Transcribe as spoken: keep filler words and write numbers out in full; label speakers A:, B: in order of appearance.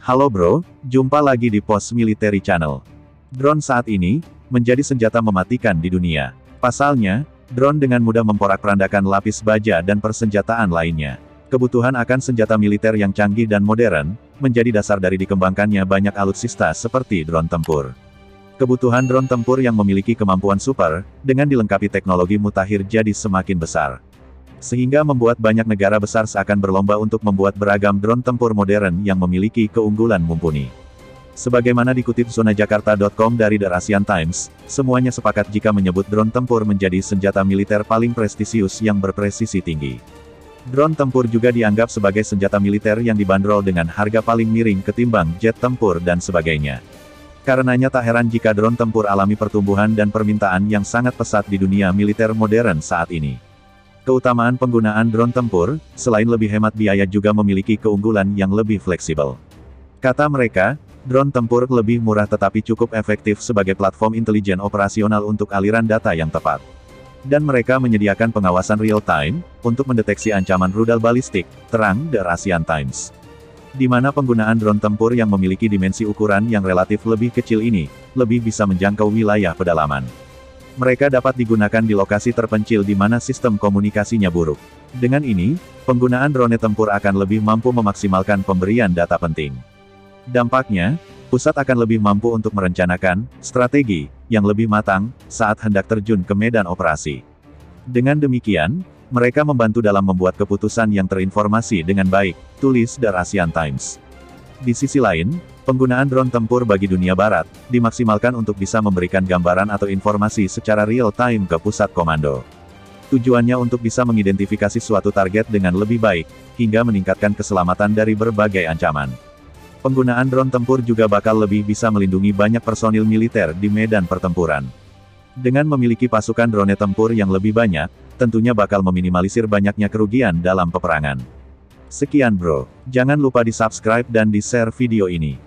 A: Halo bro, jumpa lagi di Pos Military Channel. Drone saat ini, menjadi senjata mematikan di dunia. Pasalnya, drone dengan mudah memporak-porandakan lapis baja dan persenjataan lainnya. Kebutuhan akan senjata militer yang canggih dan modern, menjadi dasar dari dikembangkannya banyak alutsista seperti drone tempur. Kebutuhan drone tempur yang memiliki kemampuan super, dengan dilengkapi teknologi mutakhir jadi semakin besar. Sehingga membuat banyak negara besar seakan berlomba untuk membuat beragam drone tempur modern yang memiliki keunggulan mumpuni. Sebagaimana dikutip zona jakarta titik com dari The Asian Times, semuanya sepakat jika menyebut drone tempur menjadi senjata militer paling prestisius yang berpresisi tinggi. Drone tempur juga dianggap sebagai senjata militer yang dibanderol dengan harga paling miring ketimbang jet tempur dan sebagainya. Karenanya tak heran jika drone tempur alami pertumbuhan dan permintaan yang sangat pesat di dunia militer modern saat ini. Keutamaan penggunaan drone tempur, selain lebih hemat biaya juga memiliki keunggulan yang lebih fleksibel. Kata mereka, drone tempur lebih murah tetapi cukup efektif sebagai platform intelijen operasional untuk aliran data yang tepat. Dan mereka menyediakan pengawasan real-time, untuk mendeteksi ancaman rudal balistik, terang The Asian Times. Di mana penggunaan drone tempur yang memiliki dimensi ukuran yang relatif lebih kecil ini, lebih bisa menjangkau wilayah pedalaman. Mereka dapat digunakan di lokasi terpencil di mana sistem komunikasinya buruk. Dengan ini, penggunaan drone tempur akan lebih mampu memaksimalkan pemberian data penting. Dampaknya, pusat akan lebih mampu untuk merencanakan strategi yang lebih matang saat hendak terjun ke medan operasi. Dengan demikian, mereka membantu dalam membuat keputusan yang terinformasi dengan baik, tulis The Asian Times. Di sisi lain, penggunaan drone tempur bagi dunia barat, dimaksimalkan untuk bisa memberikan gambaran atau informasi secara real-time ke pusat komando. Tujuannya untuk bisa mengidentifikasi suatu target dengan lebih baik, hingga meningkatkan keselamatan dari berbagai ancaman. Penggunaan drone tempur juga bakal lebih bisa melindungi banyak personil militer di medan pertempuran. Dengan memiliki pasukan drone tempur yang lebih banyak, tentunya bakal meminimalisir banyaknya kerugian dalam peperangan. Sekian bro, jangan lupa di subscribe dan di share video ini.